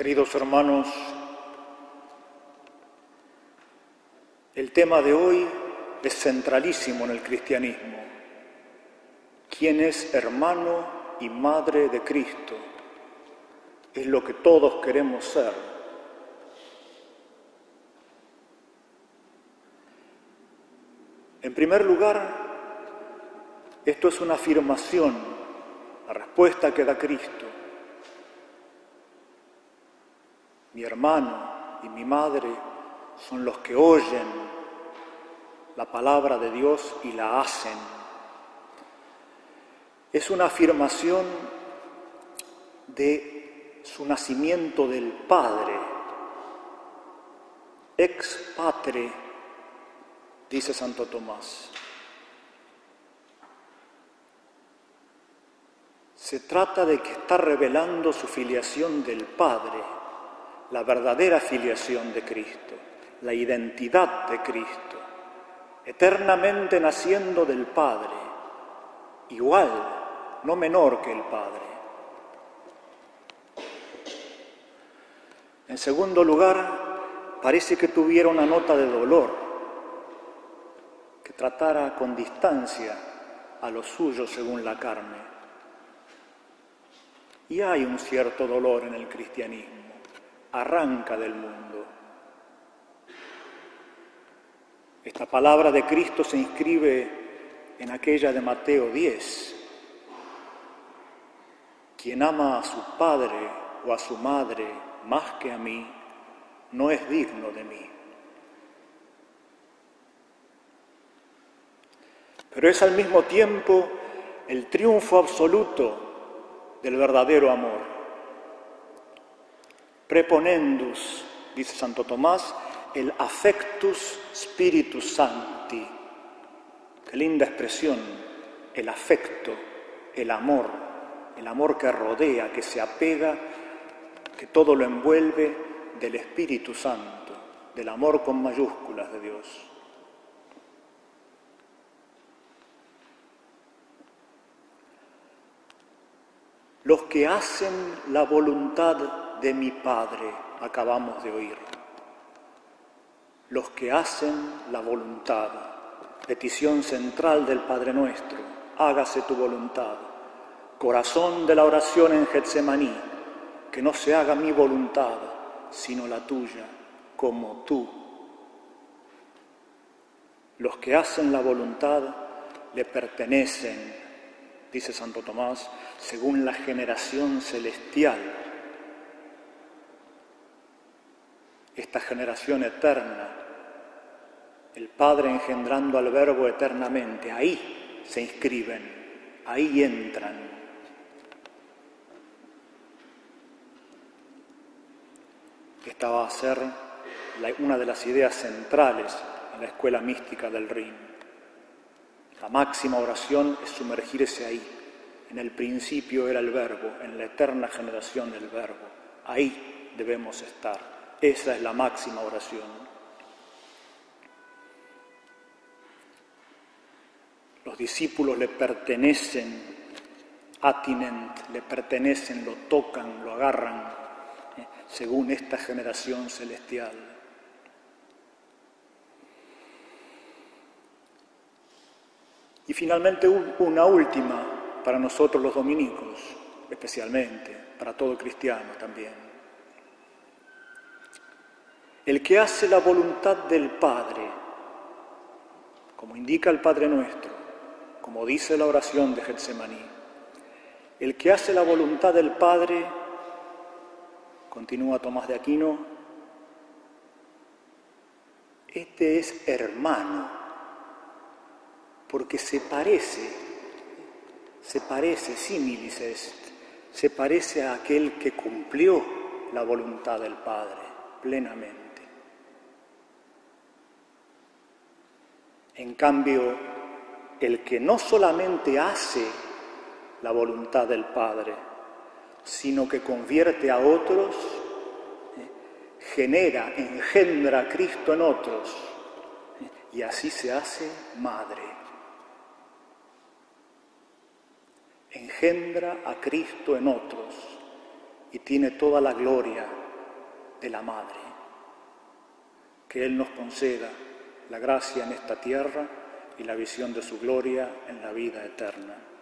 Queridos hermanos, el tema de hoy es centralísimo en el cristianismo. ¿Quién es hermano y madre de Cristo? Es lo que todos queremos ser. En primer lugar, esto es una afirmación, la respuesta que da Cristo. Mi hermano y mi madre son los que oyen la palabra de Dios y la hacen. Es una afirmación de su nacimiento del Padre. Ex patre, dice Santo Tomás. Se trata de que está revelando su filiación del Padre, la verdadera filiación de Cristo, la identidad de Cristo, eternamente naciendo del Padre, igual, no menor que el Padre. En segundo lugar, parece que tuviera una nota de dolor, que tratara con distancia a los suyos según la carne. Y hay un cierto dolor en el cristianismo. Arranca del mundo. Esta palabra de Cristo se inscribe en aquella de Mateo 10. Quien ama a su padre o a su madre más que a mí, no es digno de mí. Pero es al mismo tiempo el triunfo absoluto del verdadero amor. Preponendus, dice Santo Tomás, el affectus spiritus sancti. Qué linda expresión, el afecto, el amor que rodea, que se apega, que todo lo envuelve del Espíritu Santo, del amor con mayúsculas de Dios. Los que hacen la voluntad de mi Padre, acabamos de oír. Los que hacen la voluntad, petición central del Padre Nuestro, hágase tu voluntad. Corazón de la oración en Getsemaní, que no se haga mi voluntad, sino la tuya, como tú. Los que hacen la voluntad le pertenecen, dice Santo Tomás, según la generación celestial. Esta generación eterna, el Padre engendrando al Verbo eternamente, ahí se inscriben, ahí entran. Esta va a ser una de las ideas centrales en la escuela mística del Rin. La máxima oración es sumergirse ahí. En el principio era el Verbo, en la eterna generación del Verbo. Ahí debemos estar. Esa es la máxima oración. Los discípulos le pertenecen, atinent, le pertenecen, lo tocan, lo agarran, según esta generación celestial. Y finalmente una última para nosotros los dominicos, especialmente, para todo cristiano también. El que hace la voluntad del Padre, como indica el Padre Nuestro, como dice la oración de Getsemaní, el que hace la voluntad del Padre, continúa Tomás de Aquino, este es hermano, porque se parece, similis est, se parece a aquel que cumplió la voluntad del Padre plenamente. En cambio, el que no solamente hace la voluntad del Padre, sino que convierte a otros, engendra a Cristo en otros, y así se hace madre. Engendra a Cristo en otros y tiene toda la gloria de la Madre. Que Él nos conceda la gracia en esta tierra y la visión de su gloria en la vida eterna.